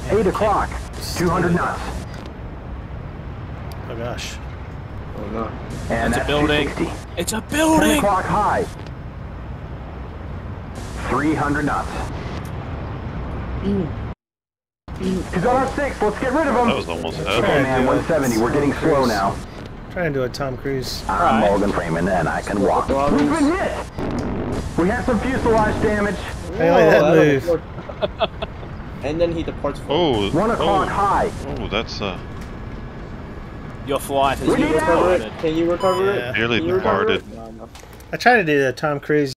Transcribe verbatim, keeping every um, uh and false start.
eight o'clock, two hundred knots. Oh gosh. Oh no. And It's a that's building. two sixty. It's a ten building! o'clock high. three hundred knots. He's on our six, let's get rid of him. That was almost Okay, head. man, one seventy, we're getting slow now. Trying to do a Tom Cruise. I'm Right. Morgan Freeman and I can walk. We've been hit! We have some fuselage damage. Hey, like that move. And then he departs for Oh, One o'clock oh, high. oh, that's uh, Your flight has We been need recover departed. it. Can you recover Yeah. it? nearly Can you recover departed. it? No, no. I tried to do the Tom Cruise.